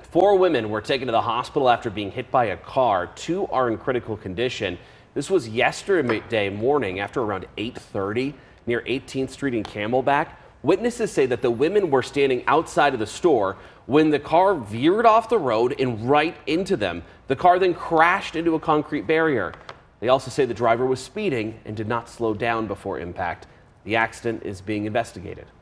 4 women were taken to the hospital after being hit by a car. 2 are in critical condition. This was yesterday morning after around 8:30 near 18th Street and Camelback. Witnesses say that the women were standing outside of the store when the car veered off the road and right into them. The car then crashed into a concrete barrier. They also say the driver was speeding and did not slow down before impact. The accident is being investigated.